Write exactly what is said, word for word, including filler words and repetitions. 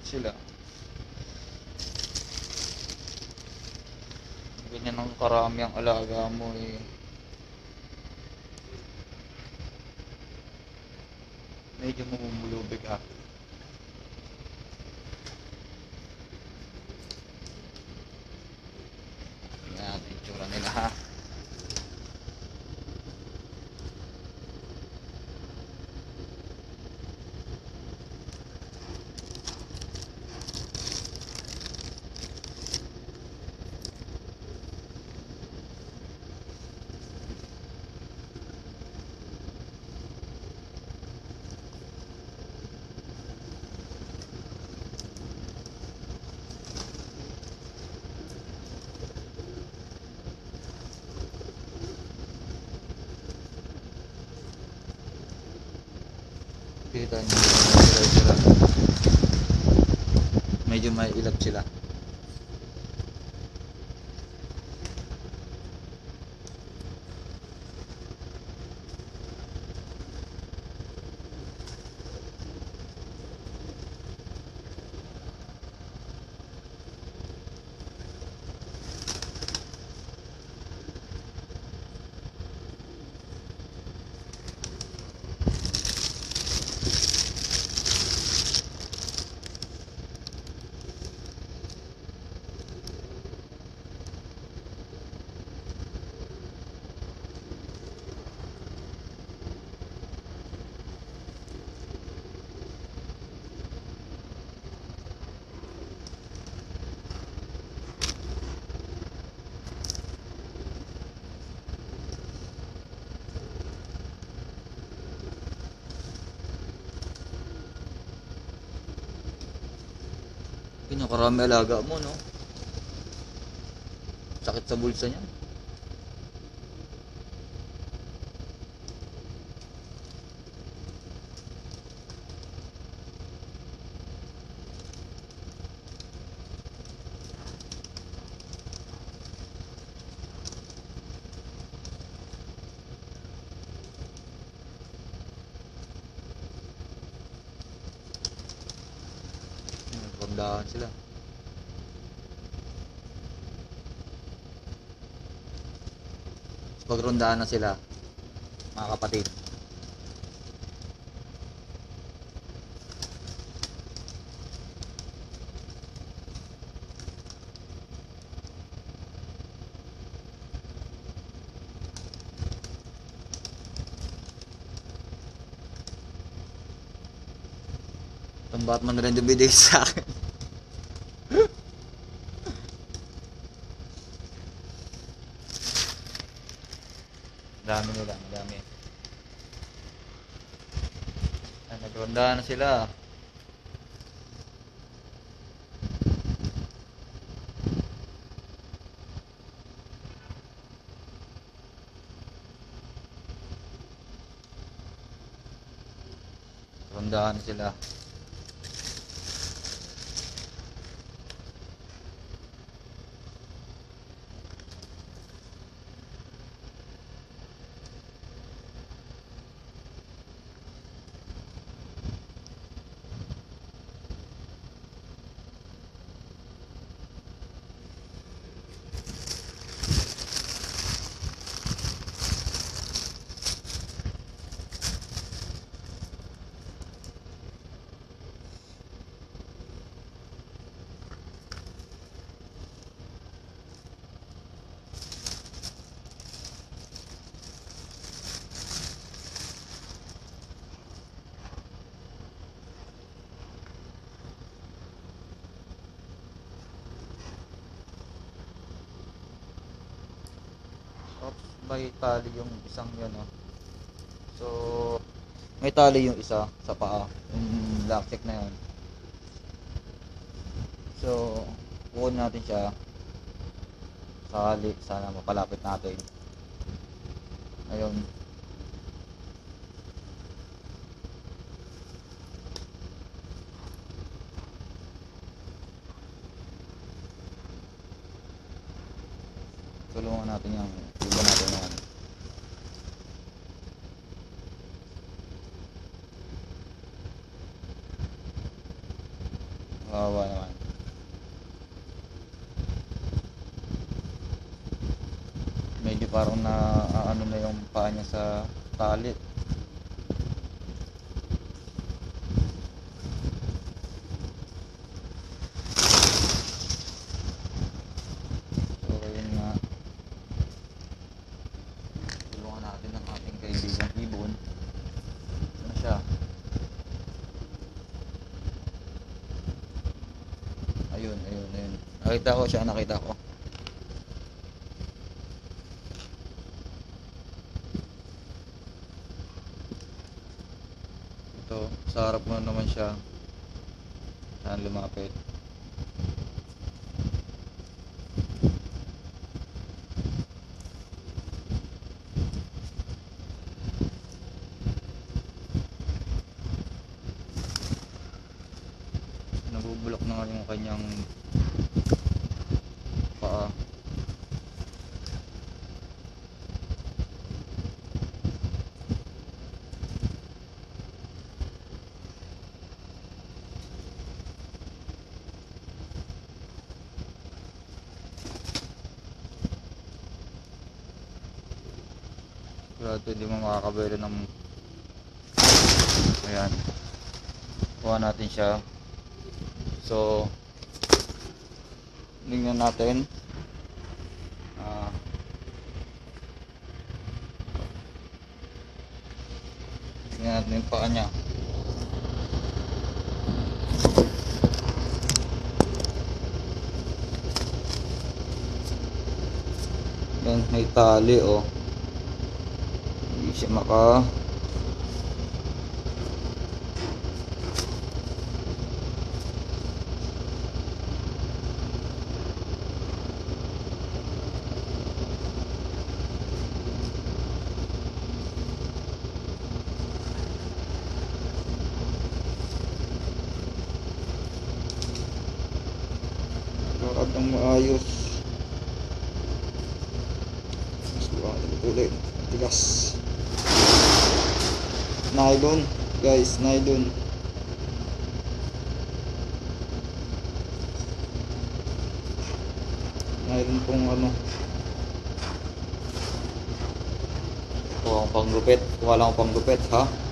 sila. Ganyan ang karami ang alaga mo eh. Medyo mamumulubig ha. Tingnan natin yung tsura nila ha. Kita nyo sila, medyo may ilap sila. Pinakarami alaga mo, no? Sakit sa bulsa niya. Rondahan sila. Pag rondahan na sila, mga kapatid, itong Batman rin dumidate sa akin. Dami nila, madami. Ay, nagrondahan na sila. Rondahan na sila. Oops, may tali yung isang yun, no? So, may tali yung isa sa paa, yung black check na yun. So, kukunin natin siya. Sakali, sana mapalapit natin. Ayun. Tulungan natin yung iba natin yan. Kawawa naman. Medyo parang na ano na yung paa niya sa tali. So yun nga, tulungan natin ang ating kaibigang ibon. Ano siya? Ayun, ayun, ayun. Nakita ko siya, nakita ko. Ito, sa harap mo naman siya. Saan lumapit? Nabubulok na nga yung kanyang paa. Sigurado hindi mo makakabelo ng... Ayan, kuha natin siya. So tingnan natin. Ah, tingnan natin yung paa niya. Yan, may tali oh. Hindi siya maka lakad ng maayos. Mas kuha natin ulit. Tigas. Nylon guys, nylon. Nylon pong ano. Kuha akong panggupit. Kuha lang akong panggupit ha.